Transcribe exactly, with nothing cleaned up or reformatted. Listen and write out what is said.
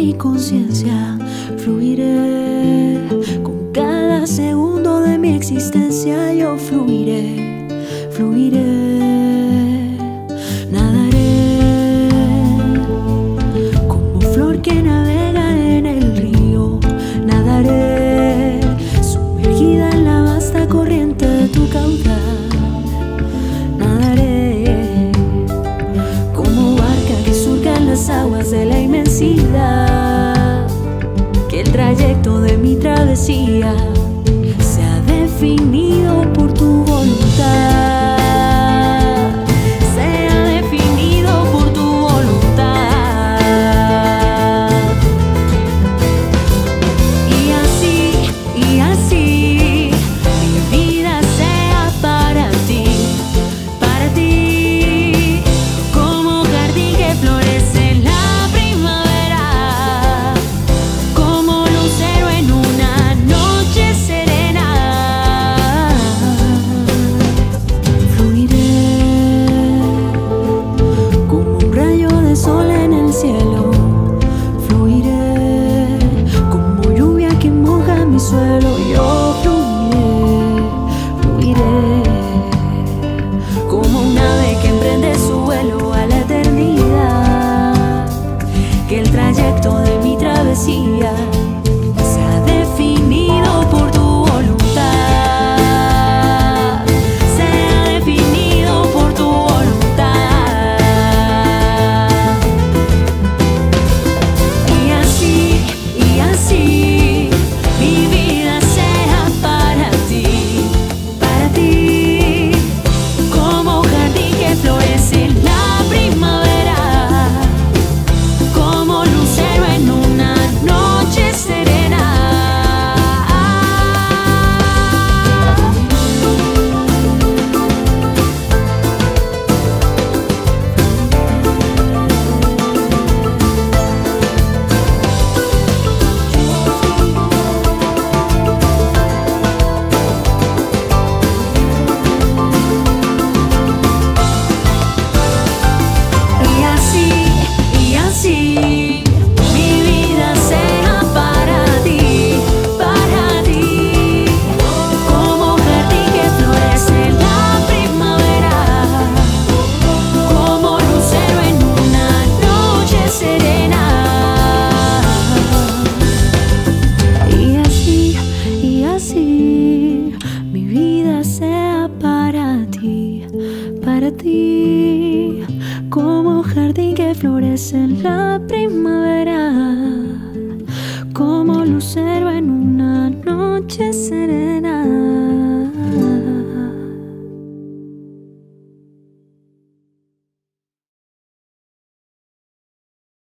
mi conciencia. Fluiré con cada segundo de mi existencia. Yo fluiré, fluiré, nadaré como flor que navega en el río. Nadaré sumergida en la vasta corriente de tu caudal. Nadaré como barca que surca en las aguas de la inmensidad. Que el trayecto de mi travesía sea definido por tu voluntad. Sea definido por tu voluntad. Y así, y así, mi vida sea para ti, para ti, como jardín que florece en la primavera, como lucero en una noche serena. Fluiré como un rayo de sol en el cielo. Fluiré como lluvia que moja mi suelo. Yo fluiré, fluiré como un ave que emprende su vuelo a la eternidad. Que el trayecto de mi travesía sea definido por tu voluntad. Sea definido por tu voluntad. Y así, y así, mi vida sea para ti, para ti, como jardín que florece en la primavera, como lucero en una noche serena. Y así, y así, mi vida sea para ti, para ti, como jardín que florece en la primavera, como lucero en una noche serena. Y así, y así, mi vida sea para ti, para ti, como jardín que florece en la primavera.